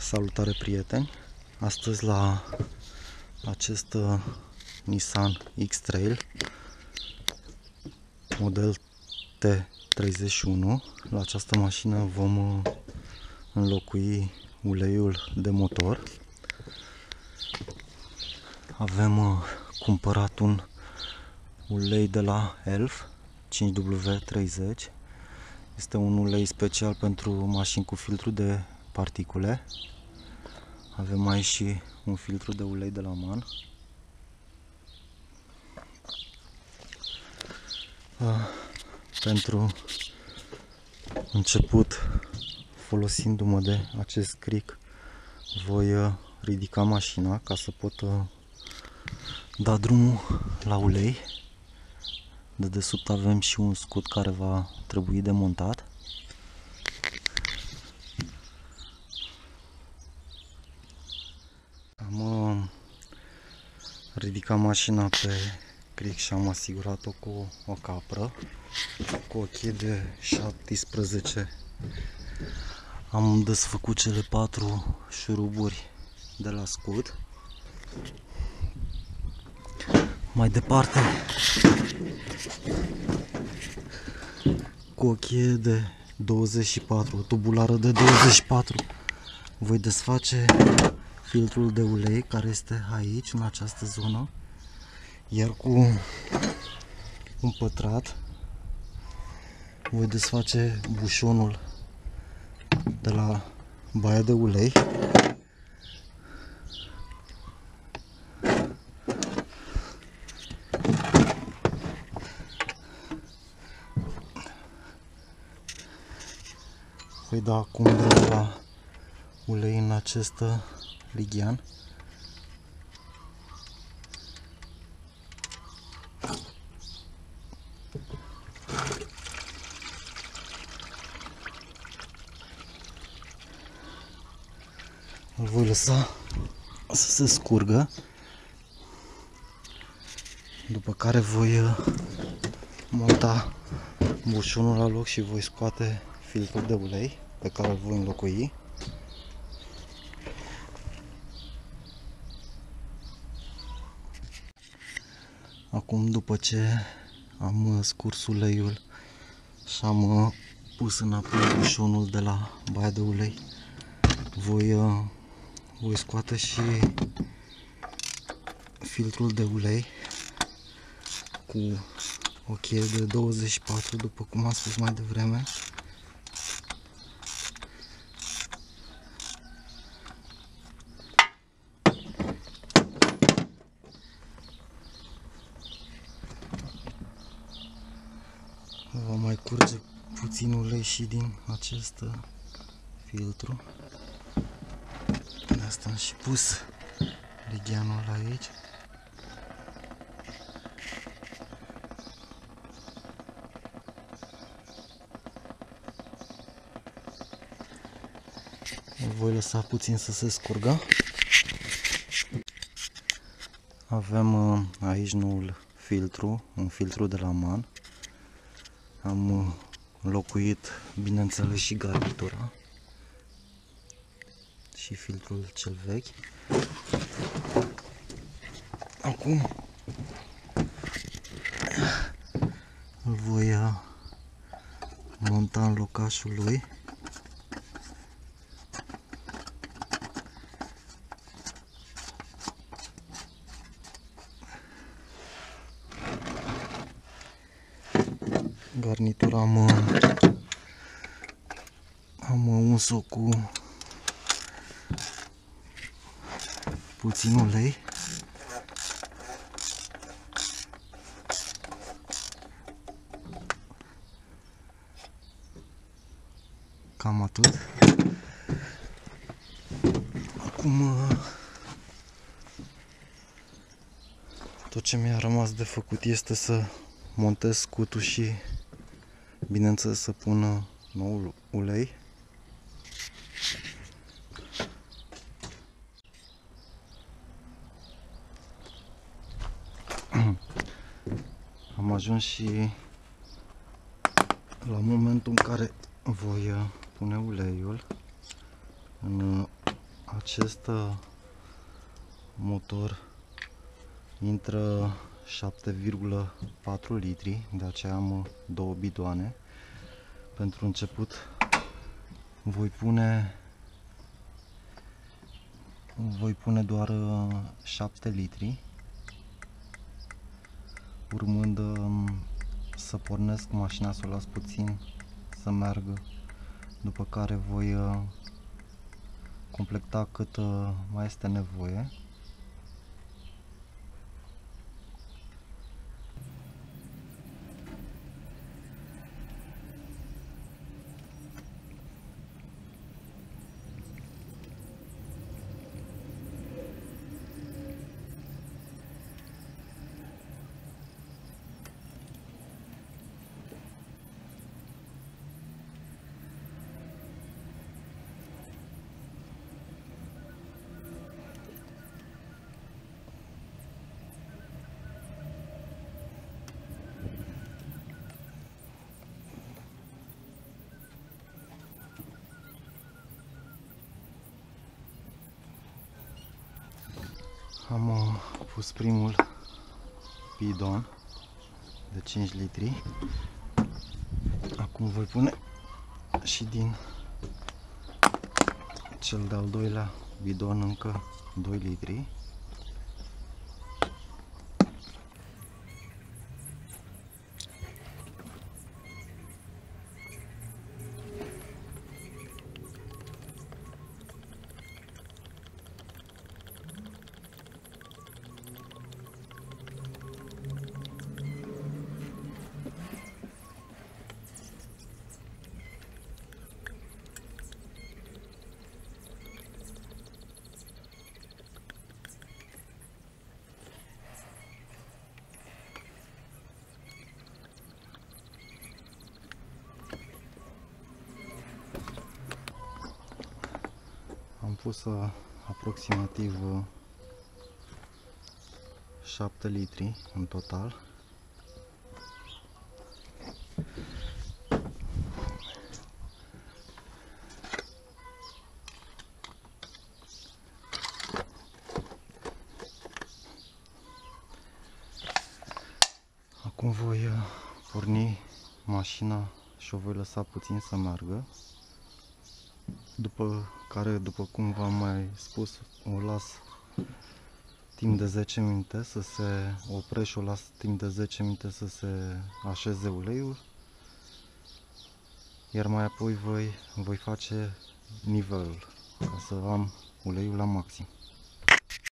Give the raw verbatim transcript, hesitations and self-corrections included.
Salutare prieteni! Astăzi la acest uh, Nissan X-Trail model T treizeci și unu, la această mașină vom uh, înlocui uleiul de motor. Avem uh, cumpărat un ulei de la Elf cinci W treizeci. Este un ulei special pentru mașini cu filtru de particule. Avem aici și un filtru de ulei de la MAN. Pentru început, folosindu-mă de acest cric, voi ridica mașina ca să pot da drumul la ulei. De desubt avem și un scut care va trebui demontat. Am ridicat mașina pe cric și am asigurat-o cu o capră, cu o cheie de șaptesprezece. Am desfăcut cele patru șuruburi de la scut. Mai departe, cu o cheie de douăzeci și patru, o tubulară de douăzeci și patru, voi desface filtrul de ulei care este aici, în această zonă, iar cu un pătrat voi desface bușonul de la baia de ulei. Voi da acum drumul la ulei în acest lighean. Îl voi lăsa să se scurgă, după care voi monta bușonul la loc și voi scoate filtrul de ulei pe care îl voi înlocui. Acum, după ce am scurs uleiul și am pus înapoi bușonul de la baia de ulei, voi, voi scoate și filtrul de ulei cu o cheie de douăzeci și patru, după cum am spus mai devreme. Va mai curge puțin ulei și din acest filtru. De asta am și pus ligheanul aici. Îl voi lăsa puțin să se scurgă. Avem aici noul filtru, un filtru de la MAN. Am înlocuit, bineînțeles, și garnitura și filtrul cel vechi. Acum îl voi monta în locașul lui. Garnitura am, am uns-o cu puțin ulei. Cam atât. Acum tot ce mi-a rămas de făcut este să montez scutul și, bineînțeles, să pun noul ulei. Am ajuns și la momentul în care voi pune uleiul în acest motor intră șapte virgulă patru litri, de aceea am două bidoane. Pentru început voi pune voi pune doar șapte litri, urmând să pornesc mașina, să o las puțin să meargă, după care voi completa cât mai este nevoie. Am uh, pus primul bidon de cinci litri. Acum voi pune și din cel de-al doilea bidon încă doi litri. Am pus uh, aproximativ uh, șapte litri în total. Acum voi uh, porni mașina și o voi lăsa puțin să meargă. După care, după cum v-am mai spus, o las timp de zece minute să se oprească și o las timp de zece minute să se așeze uleiul. Iar mai apoi voi, voi face nivelul ca să am uleiul la maxim.